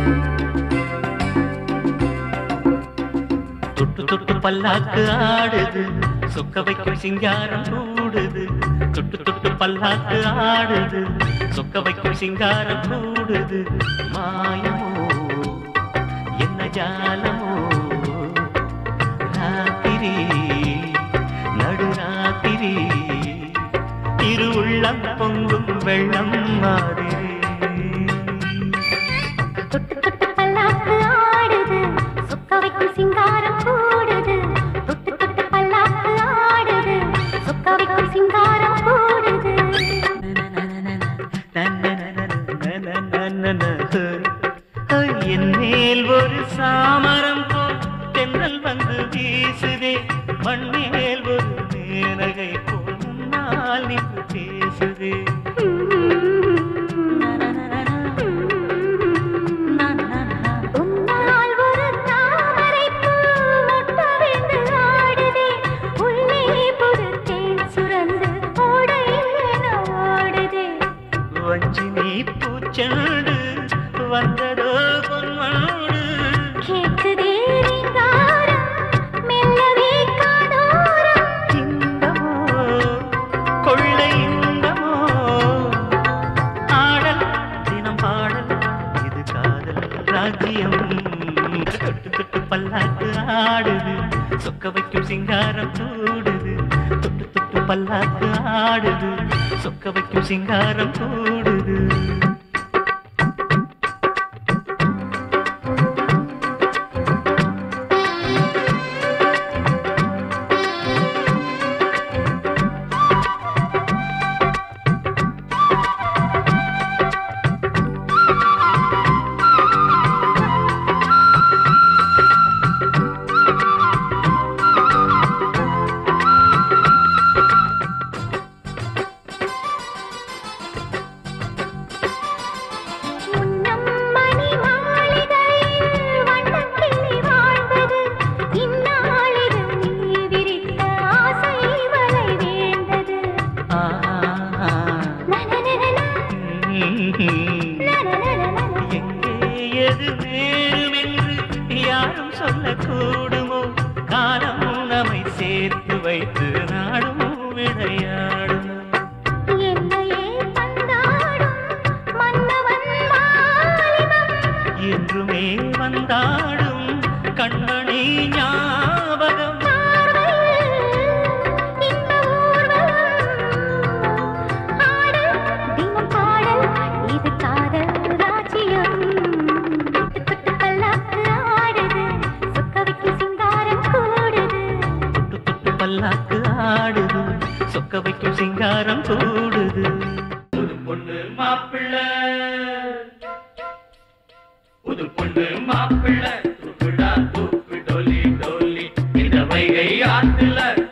தொட்டு தொட்டு பல்லாக்கு ஆடுது சொக்க வைக்கும் சிங்காரம் கூடுது தொட்டு தொட்டு பல்லாக்கு ஆடுது சொக்க வைக்கும் சிங்காரம் கூடுது மாயமோ என்ன ஜாலமோ ராத்திரி நடுராத்திரி இரு உள்ளம் பொங்கும் வெள்ளம் மாதிரி தொட்டு தொட்டு பல்லாக்கு ஆடுது சொக்க வைக்கும் சிங்காரம் கூடுது தொட்டு தொட்டு பல்லாக்கு ஆடுது சொக்க வைக்கும் சிங்காரம் கூடுது என் மேல் ஒரு சாமரம் போல் தென்றல் வந்து வீசுதே மண்மேல் ஒரு மேனகை போல் முன்னால் நின்று பேசுதே வஞ்சினி பூச்செண்டு வந்ததோ பொன்மோடு கேக்குதே ரீங்காரம் மெல்லவே காதோரம் இன்பமோ கொள்ளை இன்பமோ ஆடல் தினம் பாடல் இது காதல் ராஜ்யம் தொட்டு தொட்டு பல்லாக்கு ஆடுது சொக்க வைக்கும் சிங்காரம் கூடுது தொட்டு தொட்டு பல்லாக்கு ஆடுது சொக்க வைக்கும் சிங்காரம் கூடுது எது நேரும் என்று யாரும் சொல்லக்கூடுமோ காலம் நம்மை சேர்த்து வைத்து நாடும் விளையாடும் என்னையே பந்தாடும் மன்னவன் வாலிபம் என்றுமே வந்தாடும் கண்மணி ஞாபகம் பல்லாக்கு ஆடுது சொக்க வைக்கும் சிங்காரம் கூடுது புது பொண்ணு மாப்பிள்ளை புது பொண்ணு மாப்பிள்ளை தூக்குடா தூக்கு டோலி டோலி இந்த வைகை ஆத்துல